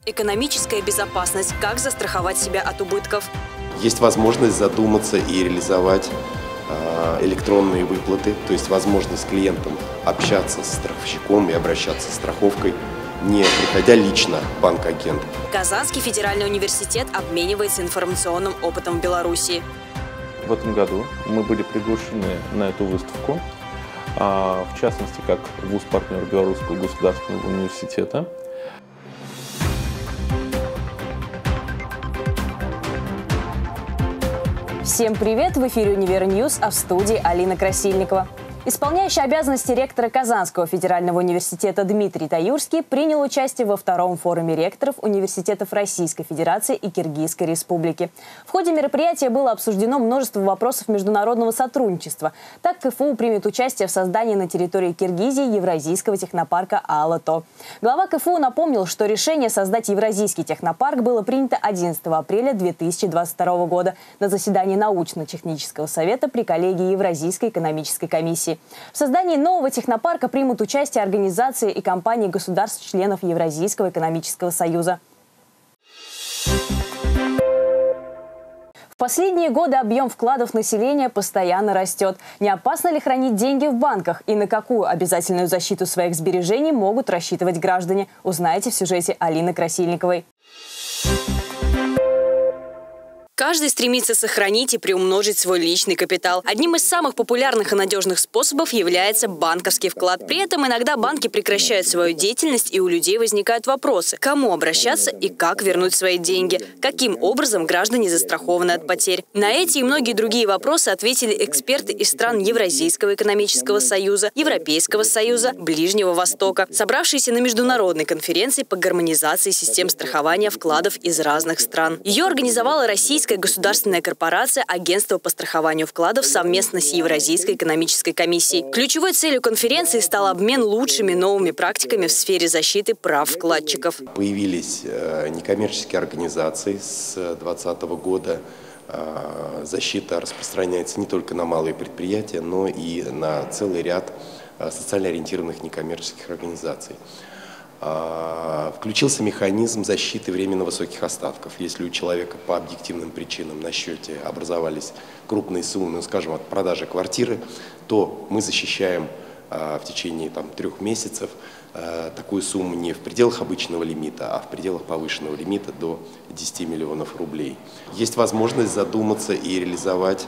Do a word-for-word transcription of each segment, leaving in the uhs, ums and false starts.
Экономическая безопасность. Как застраховать себя от убытков? Есть возможность задуматься и реализовать электронные выплаты, то есть возможность клиентам общаться с страховщиком и обращаться с страховкой, не приходя лично в банк-агент. Казанский федеральный университет обменивается информационным опытом в Беларуси. В этом году мы были приглашены на эту выставку, в частности, как вуз-партнер Белорусского государственного университета. Всем привет! В эфире «Универньюз», а в студии Алина Красильникова. Исполняющий обязанности ректора Казанского федерального университета Дмитрий Таюрский принял участие во втором форуме ректоров университетов Российской Федерации и Киргизской Республики. В ходе мероприятия было обсуждено множество вопросов международного сотрудничества. Так, КФУ примет участие в создании на территории Киргизии Евразийского технопарка «Алато». Глава КФУ напомнил, что решение создать Евразийский технопарк было принято одиннадцатого апреля две тысячи двадцать второго года на заседании научно-технического совета при коллегии Евразийской экономической комиссии. В создании нового технопарка примут участие организации и компании государств-членов Евразийского экономического союза. В последние годы объем вкладов населения постоянно растет. Не опасно ли хранить деньги в банках? И на какую обязательную защиту своих сбережений могут рассчитывать граждане? Узнаете в сюжете Алины Красильниковой. Каждый стремится сохранить и приумножить свой личный капитал. Одним из самых популярных и надежных способов является банковский вклад. При этом иногда банки прекращают свою деятельность, и у людей возникают вопросы: кому обращаться и как вернуть свои деньги, каким образом граждане застрахованы от потерь. На эти и многие другие вопросы ответили эксперты из стран Евразийского экономического союза, Европейского союза, Ближнего Востока, собравшиеся на международной конференции по гармонизации систем страхования вкладов из разных стран. Ее организовала Российская государственная корпорация «Агентство по страхованию вкладов» совместно с Евразийской экономической комиссией. Ключевой целью конференции стал обмен лучшими новыми практиками в сфере защиты прав вкладчиков. Появились некоммерческие организации с две тысячи двадцатого года. Защита распространяется не только на малые предприятия, но и на целый ряд социально ориентированных некоммерческих организаций. Включился механизм защиты временно высоких остатков. Если у человека по объективным причинам на счете образовались крупные суммы, ну, скажем, от продажи квартиры, то мы защищаем в течение там, трех месяцев такую сумму не в пределах обычного лимита, а в пределах повышенного лимита до десяти миллионов рублей. Есть возможность задуматься и реализовать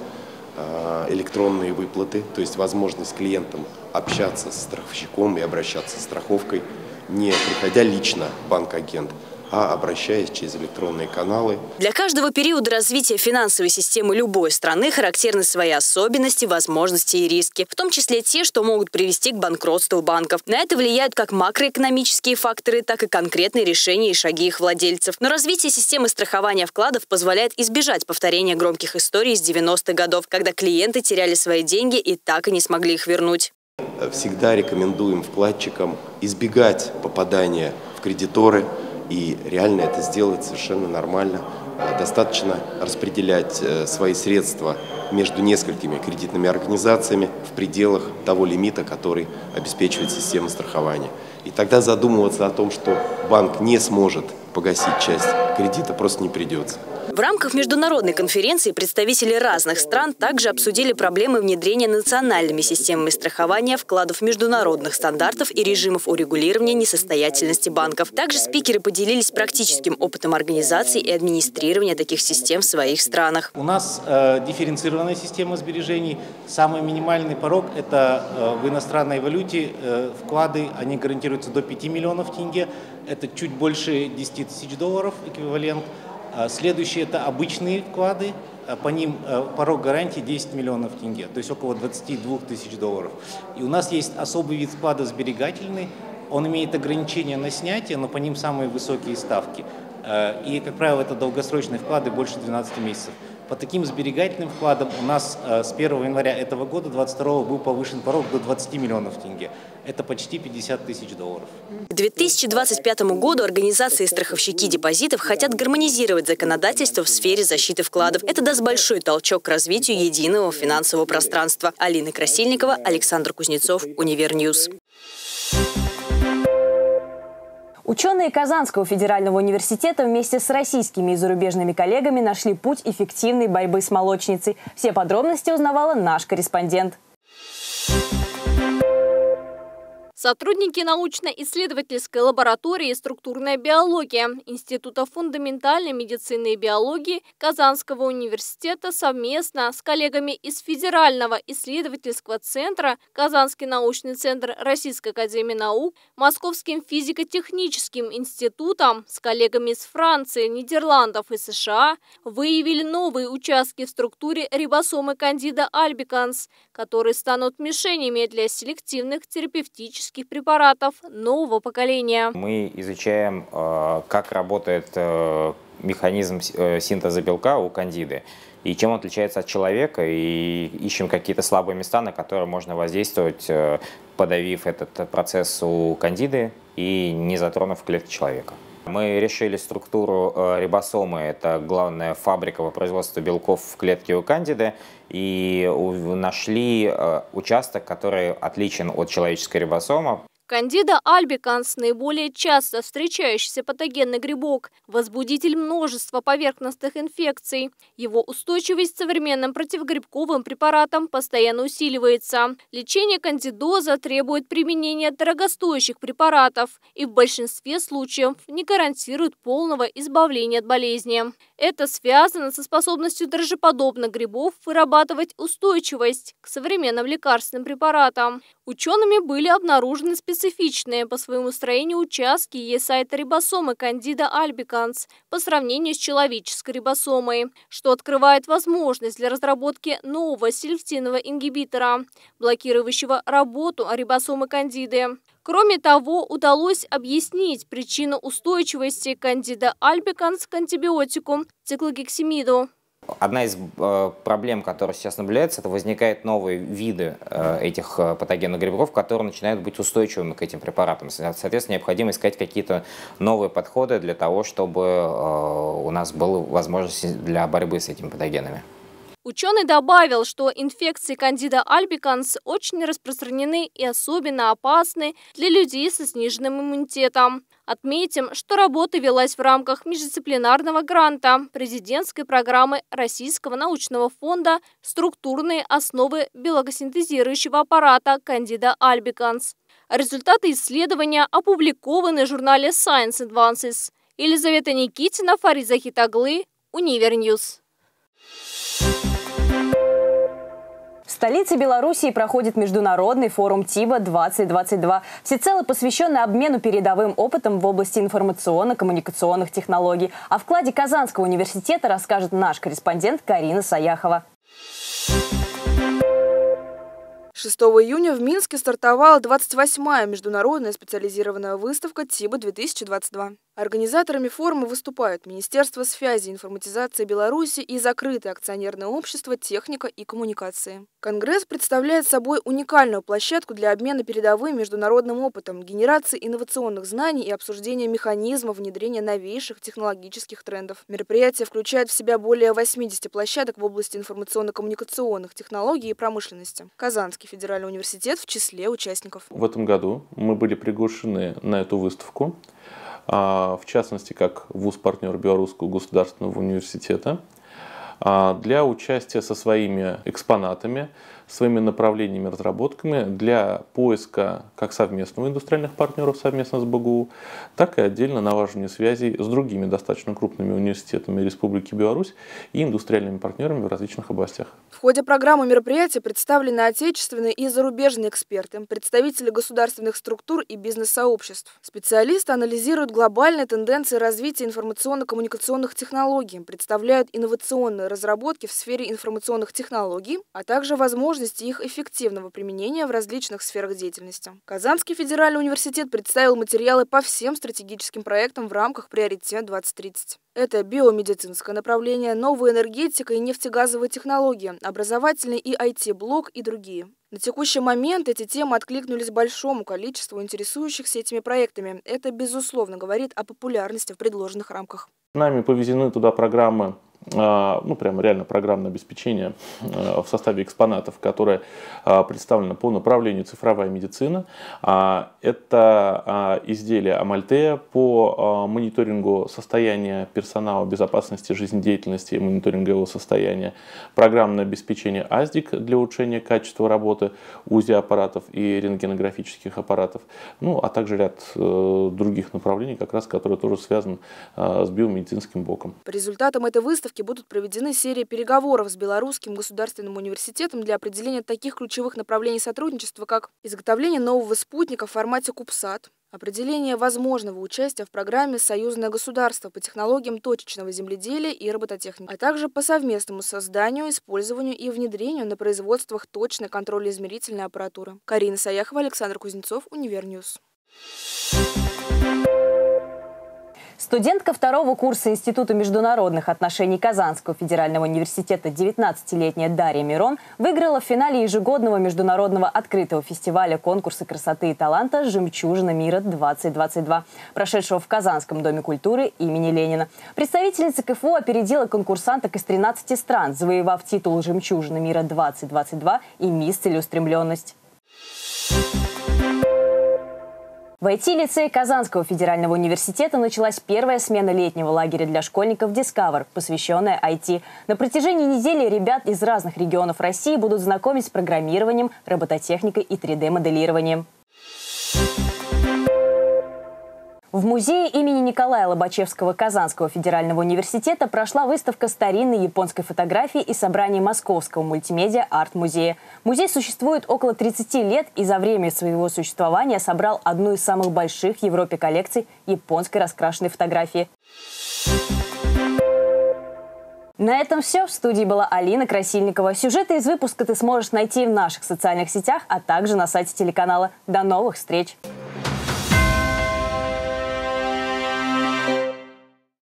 электронные выплаты, то есть возможность клиентам общаться с страховщиком и обращаться с страховкой, не приходя лично в банк-агент, а обращаясь через электронные каналы. Для каждого периода развития финансовой системы любой страны характерны свои особенности, возможности и риски, в том числе те, что могут привести к банкротству банков. На это влияют как макроэкономические факторы, так и конкретные решения и шаги их владельцев. Но развитие системы страхования вкладов позволяет избежать повторения громких историй из девяностых годов, когда клиенты теряли свои деньги и так и не смогли их вернуть. Всегда рекомендуем вкладчикам избегать попадания в кредиторы, и реально это сделать совершенно нормально. Достаточно распределять свои средства между несколькими кредитными организациями в пределах того лимита, который обеспечивает система страхования. И тогда задумываться о том, что банк не сможет погасить часть кредита, просто не придется. В рамках международной конференции представители разных стран также обсудили проблемы внедрения национальными системами страхования вкладов международных стандартов и режимов урегулирования несостоятельности банков. Также спикеры поделились практическим опытом организации и администрирования таких систем в своих странах. У нас э, дифференцированная система сбережений. Самый минимальный порог – это э, в иностранной валюте э, вклады, они гарантируются до пяти миллионов тенге. Это чуть больше десяти тысяч долларов эквивалент. Следующие – это обычные вклады, по ним порог гарантии десять миллионов тенге, то есть около двадцати двух тысяч долларов. И у нас есть особый вид вклада сберегательный, он имеет ограничения на снятие, но по ним самые высокие ставки. И, как правило, это долгосрочные вклады больше двенадцати месяцев. По таким сберегательным вкладам у нас с первого января этого года, двадцать второго, был повышен порог до двадцати миллионов тенге. Это почти пятьдесят тысяч долларов. К две тысячи двадцать пятому году организации страховщики депозитов хотят гармонизировать законодательство в сфере защиты вкладов. Это даст большой толчок к развитию единого финансового пространства. Алина Красильникова, Александр Кузнецов, Универньюз. Ученые Казанского федерального университета вместе с российскими и зарубежными коллегами нашли путь эффективной борьбы с молочницей. Все подробности узнавала наш корреспондент. Сотрудники научно-исследовательской лаборатории «Структурная биология» Института фундаментальной медицины и биологии Казанского университета совместно с коллегами из Федерального исследовательского центра, Казанский научный центр Российской академии наук, Московским физико-техническим институтом, с коллегами из Франции, Нидерландов и США выявили новые участки в структуре рибосомы Candida albicans, которые станут мишенями для селективных терапевтических препаратов нового поколения. Мы изучаем, как работает механизм синтеза белка у кандиды и чем он отличается от человека, и ищем какие-то слабые места, на которые можно воздействовать, подавив этот процесс у кандиды и не затронув клетки человека. Мы решили структуру рибосомы, это главная фабрика по производству белков в клетке у кандиды, и нашли участок, который отличен от человеческой рибосомы. Candida albicans – наиболее часто встречающийся патогенный грибок, возбудитель множества поверхностных инфекций. Его устойчивость к современным противогрибковым препаратам постоянно усиливается. Лечение кандидоза требует применения дорогостоящих препаратов и в большинстве случаев не гарантирует полного избавления от болезни. Это связано со способностью дрожжеподобных грибов вырабатывать устойчивость к современным лекарственным препаратам. Учеными были обнаружены специфичные по своему строению участки е-сайта рибосомы Candida albicans по сравнению с человеческой рибосомой, что открывает возможность для разработки нового селективного ингибитора, блокирующего работу рибосомы кандиды. Кроме того, удалось объяснить причину устойчивости Candida albicans к антибиотику циклогексимиду. Одна из э, проблем, которая сейчас наблюдается, это возникают новые виды э, этих э, патогенных грибков, которые начинают быть устойчивыми к этим препаратам. Соответственно, необходимо искать какие-то новые подходы для того, чтобы э, у нас была возможность для борьбы с этими патогенами. Ученый добавил, что инфекции Candida albicans очень распространены и особенно опасны для людей со сниженным иммунитетом. Отметим, что работа велась в рамках междисциплинарного гранта президентской программы Российского научного фонда «Структурные основы белокосинтезирующего аппарата Candida albicans». Результаты исследования опубликованы в журнале Science Advances. Елизавета Никитина, Фарид Захитаглы, Универньюз. В столице Белоруссии проходит международный форум ТИБА двадцать двадцать два, всецело посвященный обмену передовым опытом в области информационно-коммуникационных технологий. О вкладе Казанского университета расскажет наш корреспондент Карина Саяхова. шестого июня в Минске стартовала двадцать восьмая международная специализированная выставка ТИБА две тысячи двадцать два. Организаторами форума выступают Министерство связи и информатизации Беларуси и закрытое акционерное общество «Техника и коммуникации». Конгресс представляет собой уникальную площадку для обмена передовым международным опытом, генерации инновационных знаний и обсуждения механизмов внедрения новейших технологических трендов. Мероприятие включает в себя более восьмидесяти площадок в области информационно-коммуникационных технологий и промышленности. Казанский федеральный университет в числе участников. В этом году мы были приглашены на эту выставку, в частности, как вуз-партнер Белорусского государственного университета, для участия со своими экспонатами, своими направлениями, разработками для поиска как совместного индустриальных партнеров совместно с БГУ, так и отдельно налаживания связей с другими достаточно крупными университетами Республики Беларусь и индустриальными партнерами в различных областях. В ходе программы мероприятия представлены отечественные и зарубежные эксперты, представители государственных структур и бизнес-сообществ. Специалисты анализируют глобальные тенденции развития информационно-коммуникационных технологий, представляют инновационные разработки в сфере информационных технологий, а также возможности их эффективного применения в различных сферах деятельности. Казанский федеральный университет представил материалы по всем стратегическим проектам в рамках «Приоритет двадцать тридцать». Это биомедицинское направление, новая энергетика и нефтегазовые технологии, образовательный и ай ти-блок и другие. На текущий момент эти темы откликнулись большому количеству интересующихся этими проектами. Это, безусловно, говорит о популярности в предложенных рамках. Нами повезены туда программы ну, прямо реально программное обеспечение в составе экспонатов, которое представлено по направлению цифровая медицина. Это изделие Амальтея по мониторингу состояния персонала, безопасности жизнедеятельности и мониторинга его состояния. Программное обеспечение АЗДИК для улучшения качества работы УЗИ-аппаратов и рентгенографических аппаратов. Ну, а также ряд других направлений, как раз, которые тоже связаны с биомедицинским блоком. По результатам этой выставки будут проведены серии переговоров с Белорусским государственным университетом для определения таких ключевых направлений сотрудничества, как изготовление нового спутника в формате Кубсат, определение возможного участия в программе «Союзное государство» по технологиям точечного земледелия и робототехники, а также по совместному созданию, использованию и внедрению на производствах точной контрольно-измерительной аппаратуры. Карина Саяхова, Александр Кузнецов, Универньюз. Студентка второго курса Института международных отношений Казанского федерального университета девятнадцатилетняя Дарья Мирон выиграла в финале ежегодного международного открытого фестиваля конкурса красоты и таланта «Жемчужина мира-двадцать двадцать два», прошедшего в Казанском доме культуры имени Ленина. Представительница КФУ опередила конкурсанток из тринадцати стран, завоевав титул «Жемчужина мира-двадцать двадцать два» и «Мисс Целеустремленность». В ай ти-лицее Казанского федерального университета началась первая смена летнего лагеря для школьников Discover, посвященная ай ти. На протяжении недели ребят из разных регионов России будут знакомить с программированием, робототехникой и три дэ-моделированием. В музее имени Николая Лобачевского Казанского федерального университета прошла выставка старинной японской фотографии и собрание Московского мультимедиа-арт-музея. Музей существует около тридцати лет и за время своего существования собрал одну из самых больших в Европе коллекций японской раскрашенной фотографии. На этом все. В студии была Алина Красильникова. Сюжеты из выпуска ты сможешь найти в наших социальных сетях, а также на сайте телеканала. До новых встреч!